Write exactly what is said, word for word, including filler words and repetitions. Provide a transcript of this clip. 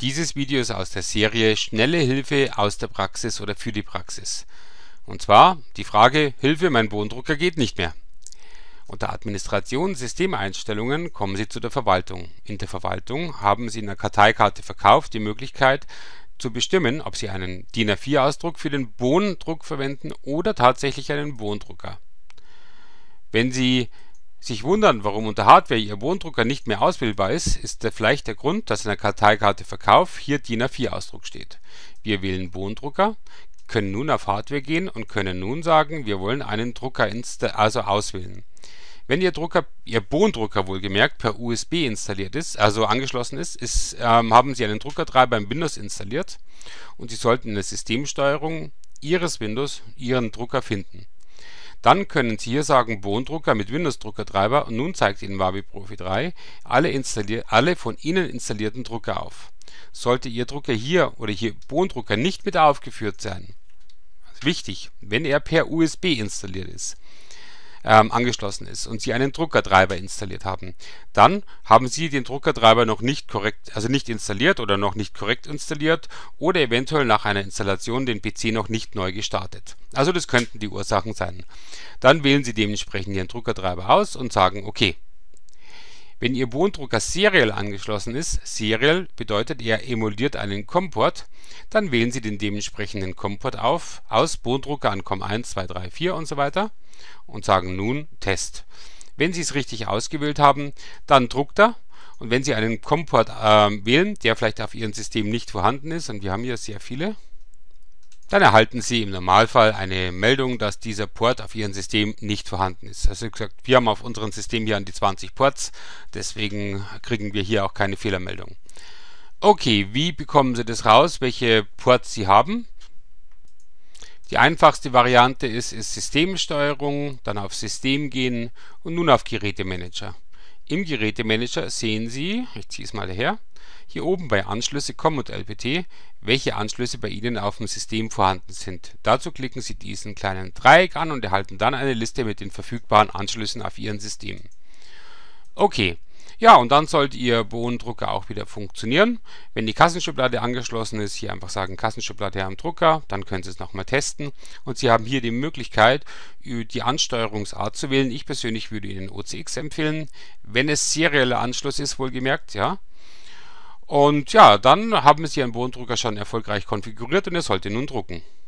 Dieses Video ist aus der Serie Schnelle Hilfe aus der Praxis oder für die Praxis. Und zwar die Frage: Hilfe, mein Bodendrucker geht nicht mehr. Unter Administration Systemeinstellungen kommen Sie zu der Verwaltung. In der Verwaltung haben Sie in der Karteikarte Verkauf die Möglichkeit zu bestimmen, ob Sie einen DIN A vier Ausdruck für den Bohnendruck verwenden oder tatsächlich einen Bohnendrucker. Wenn Sie sich wundern, warum unter Hardware Ihr Bohnendrucker nicht mehr auswählbar ist, ist der vielleicht der Grund, dass in der Karteikarte Verkauf hier DIN A vier Ausdruck steht. Wir wählen Bohnendrucker, können nun auf Hardware gehen und können nun sagen, wir wollen einen Drucker also auswählen. Wenn Ihr Drucker, Ihr Bohnendrucker wohlgemerkt, per U S B installiert ist, also angeschlossen ist, ist ähm, haben Sie einen Druckertreiber im Windows installiert und Sie sollten in der Systemsteuerung Ihres Windows Ihren Drucker finden. Dann können Sie hier sagen Bohnendrucker mit Windows-Druckertreiber und nun zeigt Ihnen Wabi Profi drei alle, alle von Ihnen installierten Drucker auf. Sollte Ihr Drucker hier oder hier Bohnendrucker nicht mit aufgeführt sein, wichtig, wenn er per U S B installiert ist, ähm, angeschlossen ist und Sie einen Druckertreiber installiert haben, dann haben Sie den Druckertreiber noch nicht korrekt, also nicht installiert oder noch nicht korrekt installiert oder eventuell nach einer Installation den P C noch nicht neu gestartet. Also das könnten die Ursachen sein. Dann wählen Sie dementsprechend Ihren Druckertreiber aus und sagen OK. Wenn Ihr Bohnendrucker seriell angeschlossen ist, seriell bedeutet, er emuliert einen COM-Port, dann wählen Sie den dementsprechenden COM-Port auf, aus Bohnendrucker an COM eins, zwei, drei, vier und so weiter und sagen nun Test. Wenn Sie es richtig ausgewählt haben, dann druckt er und wenn Sie einen COM-Port äh, wählen, der vielleicht auf Ihrem System nicht vorhanden ist, und wir haben hier sehr viele, dann erhalten Sie im Normalfall eine Meldung, dass dieser Port auf Ihrem System nicht vorhanden ist. Also wie gesagt, wir haben auf unserem System hier an die zwanzig Ports, deswegen kriegen wir hier auch keine Fehlermeldung. Okay, wie bekommen Sie das raus, welche Ports Sie haben? Die einfachste Variante ist, ist Systemsteuerung, dann auf System gehen und nun auf Gerätemanager. Im Gerätemanager sehen Sie, ich ziehe es mal daher, hier oben bei Anschlüsse COM und L P T, welche Anschlüsse bei Ihnen auf dem System vorhanden sind. Dazu klicken Sie diesen kleinen Dreieck an und erhalten dann eine Liste mit den verfügbaren Anschlüssen auf Ihrem System. Okay, ja, und dann sollte Ihr Bohnendrucker auch wieder funktionieren. Wenn die Kassenschublade angeschlossen ist, hier einfach sagen Kassenschublade am Drucker, dann können Sie es nochmal testen und Sie haben hier die Möglichkeit, die Ansteuerungsart zu wählen. Ich persönlich würde Ihnen O C X empfehlen, wenn es serieller Anschluss ist, wohlgemerkt, ja. Und ja, dann haben Sie Ihren Bohnendrucker schon erfolgreich konfiguriert und er sollte nun drucken.